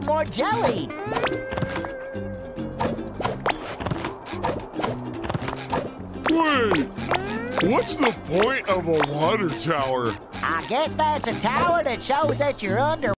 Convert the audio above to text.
more jelly. Wait, what's the point of a water tower? I guess that's a tower that shows that you're under